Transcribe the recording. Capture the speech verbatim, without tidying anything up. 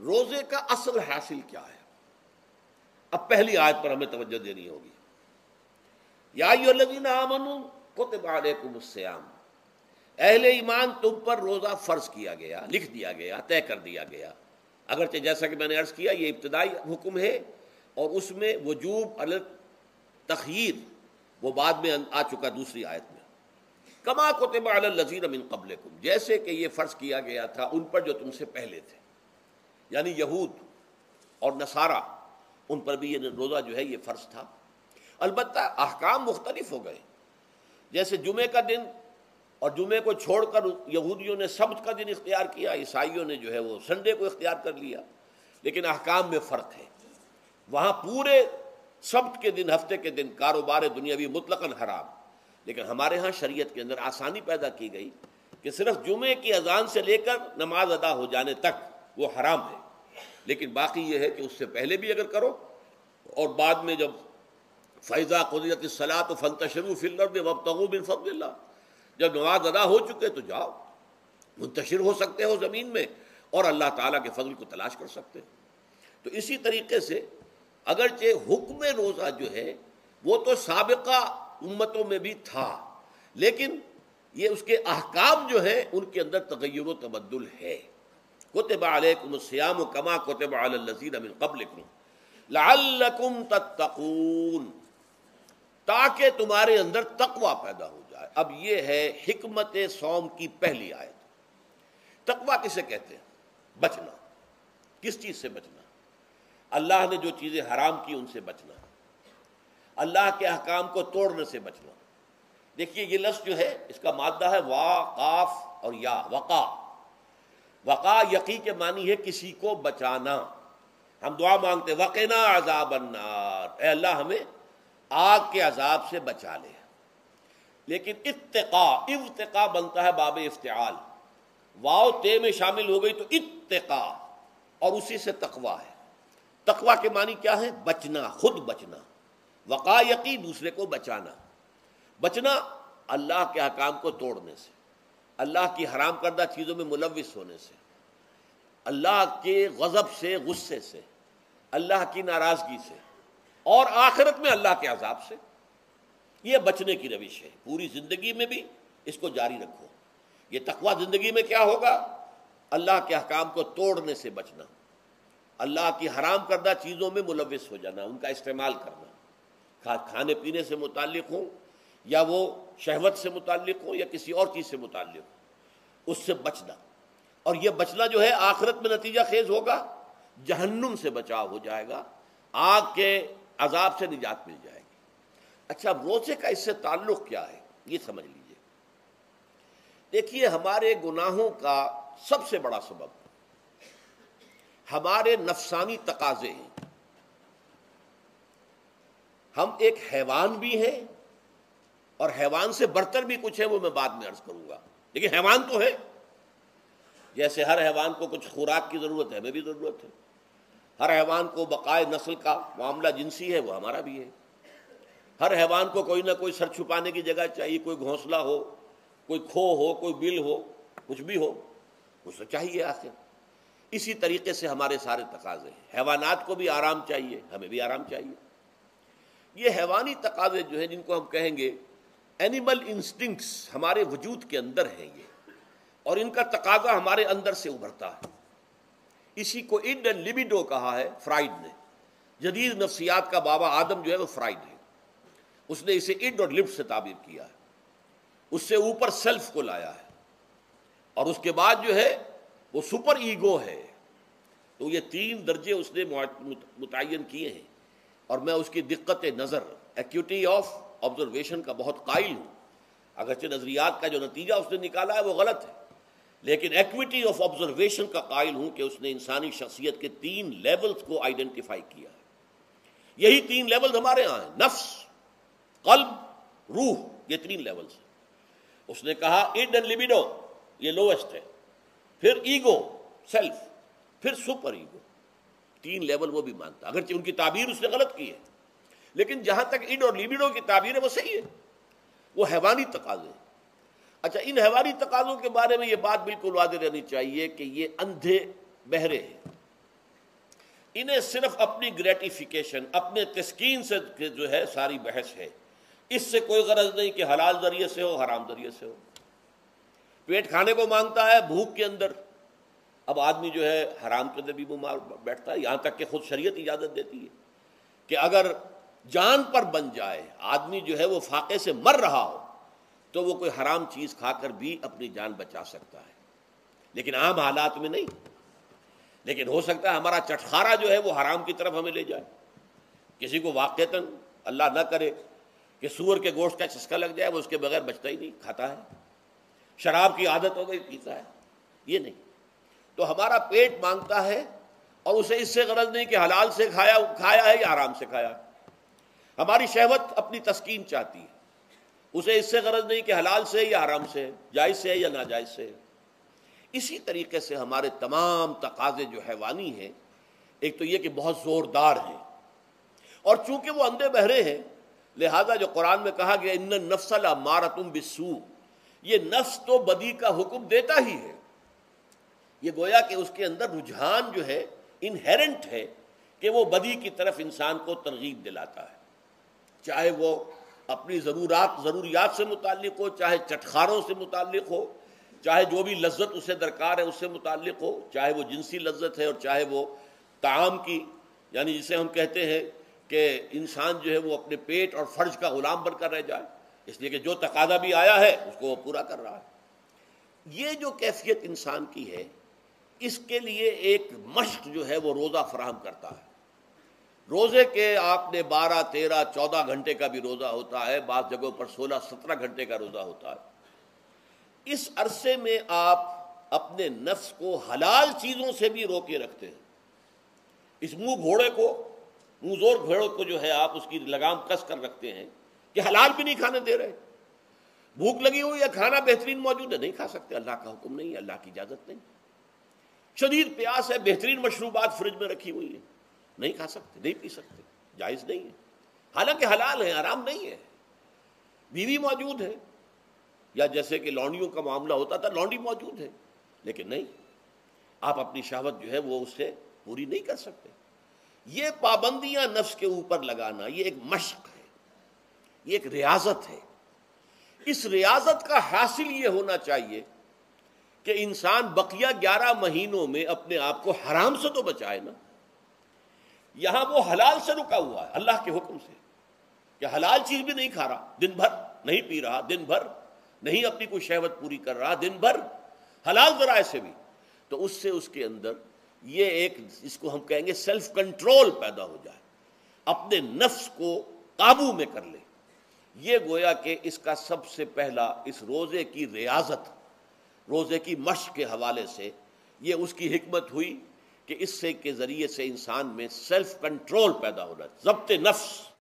روزے کا اصل حاصل کیا ہے؟ اب پہلی آیت پر ہمیں توجہ دینی ہوگی. یا ایھا الذین آمنوا کتب علیکم الصیام، اہل ایمان تم پر روزہ فرض کیا گیا، لکھ دیا گیا، طے کر دیا گیا. اگرچہ جیسا کہ میں نے عرض کیا یہ ابتدائی حکم ہے اور اس میں وجوب علی تخییر وہ بعد میں آ چکا دوسری آیت میں. کما کتب علی الذین من قبلکم، جیسے کہ یہ فرض کیا گیا تھا ان پر جو تم سے پہلے تھے، یعنی یہود اور نصارہ، ان پر بھی یہ روزہ جو ہے یہ فرض تھا. البتہ احکام مختلف ہو گئے. جیسے جمعے کا دن اور جمعے کو چھوڑ کر یہودیوں نے سبت کا دن اختیار کیا، عیسائیوں نے جو ہے وہ سنڈے کو اختیار کر لیا، لیکن احکام میں فرق ہے. وہاں پورے سبت کے دن، ہفتے کے دن کاروبار دنیاوی مطلقاً حرام، لیکن ہمارے ہاں شریعت کے اندر آسانی پیدا کی گئی کہ صرف جمعے کی اذان سے لے کر نماز ادا ہو جانے تک وہ حرام ہے، لیکن باقی یہ ہے کہ اس سے پہلے بھی اگر کرو اور بعد میں جب فَإِذَا قُضِيَتِ الصَّلَاةُ فَانتَشِرُوا فِي الْأَرْضِ وَابْتَغُوا مِن فَضْلِ اللَّهِ، جب نماز ادا ہو چکے تو جاؤ منتشر ہو سکتے ہو زمین میں اور اللہ تعالیٰ کے فضل کو تلاش کر سکتے ہو. تو اسی طریقے سے اگرچہ حکم روزہ جو ہے وہ تو سابقہ امتوں میں بھی تھا، لیکن یہ اس کے احکام جو ہیں ان کے اندر تغیر و تبدل ہے. کتب علیکم الصیام کما کتب علی الذین من قبلکم لعلکم تتقون، تاکہ تمہارے اندر تقوی پیدا ہو جائے. اب یہ ہے حکمت صوم کی پہلی آیت. تقوی کسے کہتے ہیں؟ بچنا. کس چیز سے بچنا؟ اللہ نے جو چیزیں حرام کی ان سے بچنا، اللہ کے احکام کو توڑنے سے بچنا. دیکھیے یہ لفظ جو ہے اس کا مادہ ہے وا، قاف اور یا، وقا. وقا یقی کے معنی ہے کسی کو بچانا. ہم دعا مانگتے وقنا عذاب النار، اے اللہ ہمیں آگ کے عذاب سے بچا لے. لیکن اتقا، ارتقا بنتا ہے باب افتعال، واو تے میں شامل ہو گئی تو اتقا، اور اسی سے تقوی ہے. تقوی کے معنی کیا ہے؟ بچنا، خود بچنا. وقا یقی دوسرے کو بچانا. بچنا اللہ کے احکام کو توڑنے سے، اللہ کی حرام کردہ چیزوں میں ملوث ہونے سے، اللہ کے غضب سے، غصے سے، اللہ کی ناراضگی سے، اور آخرت میں اللہ کے عذاب سے. یہ بچنے کی روش ہے. پوری زندگی میں بھی اس کو جاری رکھو. یہ تقوی زندگی میں کیا ہوگا؟ اللہ کے احکام کو توڑنے سے بچنا، اللہ کی حرام کردہ چیزوں میں ملوث ہو جانا، ان کا استعمال کرنا، کھانے پینے سے متعلق ہوں یا وہ شہوت سے متعلق ہو یا کسی اور چیز سے متعلق ہو، اس سے بچنا. اور یہ بچنا جو ہے آخرت میں نتیجہ خیز ہوگا، جہنم سے بچاؤ ہو جائے گا، آگ کے عذاب سے نجات مل جائے گی. اچھا روزے کا اس سے تعلق کیا ہے یہ سمجھ لیجئے. دیکھیے ہمارے گناہوں کا سب سے بڑا سبب ہمارے نفسانی تقاضے ہیں. ہم ایک حیوان بھی ہیں اور حیوان سے برتر بھی کچھ ہے، وہ میں بعد میں عرض کروں گا، لیکن حیوان تو ہے. جیسے ہر حیوان کو کچھ خوراک کی ضرورت ہے، ہمیں بھی ضرورت ہے. ہر حیوان کو بقائے نسل کا معاملہ جنسی ہے، وہ ہمارا بھی ہے. ہر حیوان کو کوئی نہ کوئی سر چھپانے کی جگہ چاہیے، کوئی گھونسلہ ہو، کوئی کھو ہو، کوئی بل ہو، کچھ بھی ہو، اسے چاہیے آخر. اسی طریقے سے ہمارے سارے تقاضے ہیں. حیوانات کو بھی آرام چاہیے، ہمیں بھی آرام چاہیے. یہ حیوانی تقاضے جو ہیں جن کو ہم کہیں گے اینیمل انسٹنکٹس، ہمارے وجود کے اندر ہیں یہ، اور ان کا تقاضا ہمارے اندر سے ابھرتا ہے. اسی کو اڈ اینڈ لیبیڈو کہا ہے فرائڈ نے. جدید نفسیات کا بابا آدم جو ہے وہ فرائڈ ہے. اس نے اسے اڈ اور لب سے تعبیر کیا ہے. اس سے اوپر سیلف کو لایا ہے، اور اس کے بعد جو ہے وہ سپر ایگو ہے. تو یہ تین درجے اس نے متعین کیے ہیں، اور میں اس کی دقت نظر، ایکیوٹی آف آبزرویشن کا بہت قائل ہوں. اگرچہ نظریات کا جو نتیجہ اس نے نکالا ہے وہ غلط ہے، لیکن ایکویٹی آف آبزرویشن کا قائل ہوں کہ اس نے انسانی شخصیت کے تین لیولز کو آئیڈینٹیفائی کیا ہے. یہی تین لیولز ہمارے ہاں ہیں، نفس، قلب، روح، یہ تین لیولز ہیں. اس نے کہا اڈ اینڈ لیبیڈو یہ لویسٹ ہے، پھر ایگو، سیلف، پھر سپر ایگو. تین لیول وہ بھی مانتا، اگرچہ ان کی تعبیر اس نے غلط کی ہے، لیکن جہاں تک اڈ اور لیبیڈو کی تعبیر ہے وہ صحیح ہے. وہ حیوانی تقاضے. اچھا ان حیوانی تقاضوں کے بارے میں یہ بات بالکل واضح رہنی چاہیے کہ یہ اندھے بہرے ہیں. انہیں صرف اپنی گریٹیفیکیشن، اپنے تسکین سے جو ہے ساری بحث ہے، اس سے کوئی غرض نہیں کہ حلال ذریعے سے ہو حرام ذریعے سے ہو۔ پیٹ کھانے کو مانگتا ہے بھوک کے اندر، اب آدمی جو ہے حرام کے اندر بھی بیمار بیٹھتا ہے، یہاں تک کہ خود شریعت اجازت دیتی ہے کہ اگر جان پر بن جائے آدمی جو ہے وہ فاقے سے مر رہا ہو تو وہ کوئی حرام چیز کھا کر بھی اپنی جان بچا سکتا ہے، لیکن عام حالات میں نہیں۔ لیکن ہو سکتا ہے ہمارا چٹخارا جو ہے وہ حرام کی طرف ہمیں لے جائے، کسی کو واقعتاً اللہ نہ کرے کہ سور کے گوشت کا چسکا لگ جائے، وہ اس کے بغیر بچتا ہی نہیں، کھاتا ہے، شراب کی عادت ہو گئی پیتا ہے، یہ نہیں۔ تو ہمارا پیٹ مانگتا ہے اور اسے اس سے غرض نہیں کہ حلال سے کھایا کھایا ہے یا حرام سے کھایا ہے۔ ہماری شہوت اپنی تسکین چاہتی ہے، اسے اس سے غرض نہیں کہ حلال سے یا حرام سے، جائز سے یا ناجائز سے۔ اسی طریقے سے ہمارے تمام تقاضے جو حیوانی ہیں، ایک تو یہ کہ بہت زوردار ہیں، اور چونکہ وہ اندھے بہرے ہیں لہذا جو قرآن میں کہا گیا ان النفس لامارۃ بالسوء، یہ نفس تو بدی کا حکم دیتا ہی ہے، یہ گویا کہ اس کے اندر رجحان جو ہے انہیرنٹ ہے کہ وہ بدی کی طرف انسان کو ترغیب دلاتا ہے، چاہے وہ اپنی ضرورات ضروریات سے متعلق ہو، چاہے چٹخاروں سے متعلق ہو، چاہے جو بھی لذت اسے درکار ہے اس سے متعلق ہو، چاہے وہ جنسی لذت ہے اور چاہے وہ طعام کی، یعنی جسے ہم کہتے ہیں کہ انسان جو ہے وہ اپنے پیٹ اور فرج کا غلام بن کر رہ جائے، اس لیے کہ جو تقاضا بھی آیا ہے اس کو وہ پورا کر رہا ہے۔ یہ جو کیفیت انسان کی ہے، اس کے لیے ایک مشق جو ہے وہ روزہ فراہم کرتا ہے۔ روزے کے آپ نے بارہ تیرہ چودہ گھنٹے کا بھی روزہ ہوتا ہے، بعض جگہوں پر سولہ سترہ گھنٹے کا روزہ ہوتا ہے۔ اس عرصے میں آپ اپنے نفس کو حلال چیزوں سے بھی روکے رکھتے ہیں۔ اس منہ گھوڑے کو منہ زور گھوڑے کو جو ہے آپ اس کی لگام کس کر رکھتے ہیں کہ حلال بھی نہیں کھانے دے رہے، بھوک لگی ہوئی یا کھانا بہترین موجود ہے نہیں کھا سکتے، اللہ کا حکم نہیں ہے، اللہ کی اجازت نہیں۔ شدید پیاس ہے، بہترین مشروبات فریج میں رکھی ہوئی ہے، نہیں کھا سکتے، نہیں پی سکتے، جائز نہیں ہے، حالانکہ حلال ہے، حرام نہیں ہے۔ بیوی موجود ہے، یا جیسے کہ لونڈیوں کا معاملہ ہوتا تھا، لونڈی موجود ہے، لیکن نہیں، آپ اپنی شہوت جو ہے وہ اس سے پوری نہیں کر سکتے۔ یہ پابندیاں نفس کے اوپر لگانا یہ ایک مشق ہے، یہ ایک ریاضت ہے۔ اس ریاضت کا حاصل یہ ہونا چاہیے کہ انسان بقیہ گیارہ مہینوں میں اپنے آپ کو حرام سے تو بچائے نا۔ یہاں وہ حلال سے رکا ہوا ہے اللہ کے حکم سے کہ حلال چیز بھی نہیں کھا رہا، دن بھر نہیں پی رہا، دن بھر نہیں اپنی کوئی شہوت پوری کر رہا، دن بھر حلال ذرائع سے بھی، تو اس سے اس کے اندر یہ ایک اس کو ہم کہیں گے سیلف کنٹرول پیدا ہو جائے، اپنے نفس کو قابو میں کر لے۔ یہ گویا کہ اس کا سب سے پہلا اس روزے کی ریاضت، روزے کی مشق کے حوالے سے یہ اس کی حکمت ہوئی کہ اس سے کے ذریعے سے انسان میں سیلف کنٹرول پیدا ہونا، ضبط نفس۔